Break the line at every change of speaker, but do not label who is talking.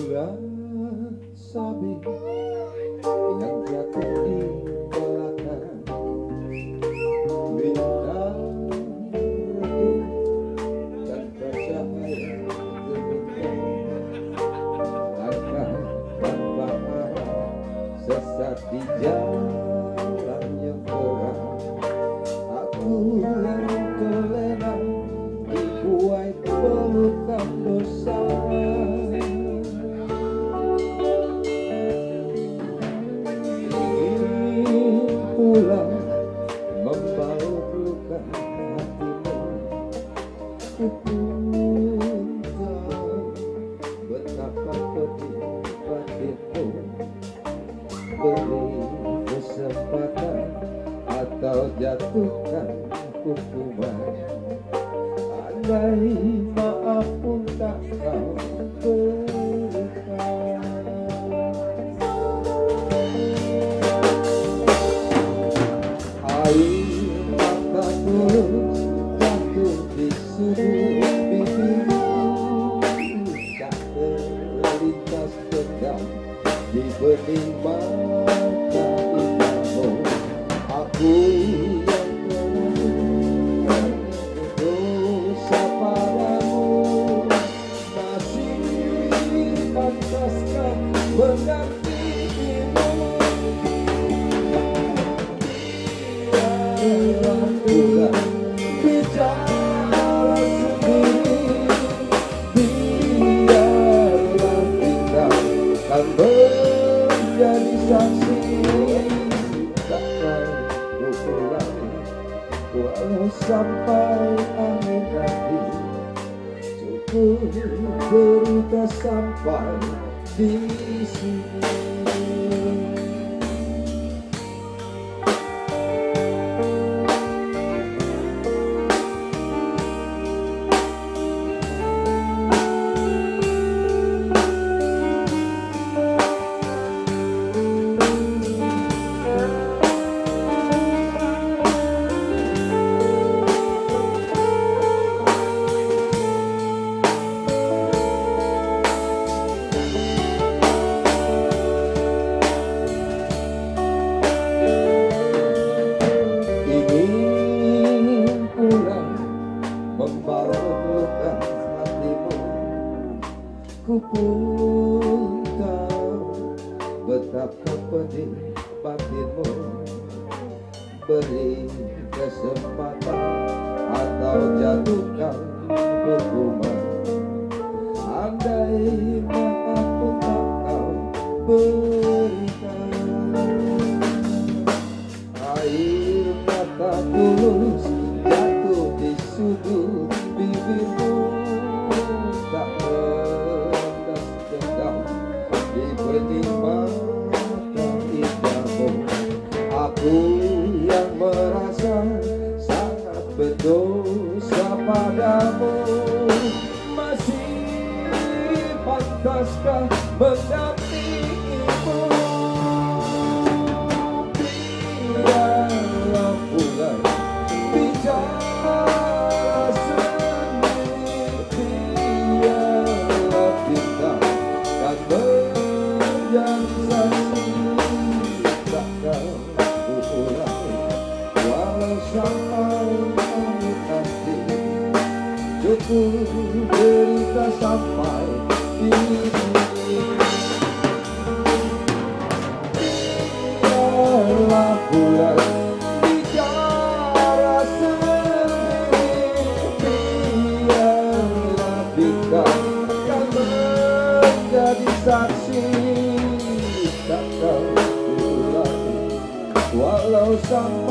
bulan sabit yang jatuh di belakang bintang redup tanpa cahaya gemintang, langkah tanpa arah sesat di jalan yang terang. Aku yang terlena dibuai pelukan dosa, pulang membalut luka hatimu. Ku pun tahu betapa pedih batinmu. Beri kesempatan atau jatuhkan hukuman. Andai maaf pun tak kau berikan. Air mata tulus jatuh di sudut bibirmu, tak terlintas dendam di bening mata indamu. Aku yang melakukan dosa padamu, masih pantaskah menggantimu? Biarlah bicara sendiri, biarlah kita kan menjadi saksi. Takkan ku ulangi walau sampai akhir nanti. Cukup berita sampai di sini. Membalukan hatimu. Ku pun tahu betapa pedih batinmu. Beri kesempatan atau jatuhkan hukuman. Andai maaf pun tak kau berikan. Air mata tulus jatuh di sudut bibirmu, tak terlintas dendam di bening mata indamu. Aku yang merasa sangat berdosa padamu, masih pantaskah mendampingimu? Biarlah pulang bicara sendiri, biarlah kita kan menjadi saksi. Takkan ku ulangi walau sampai akhir nanti. Cukup berita sampai di sini. Biarlah pulang bicara sendiri, biarlah kita kan menjadi saksi. Takkan ku ulangi walau sampai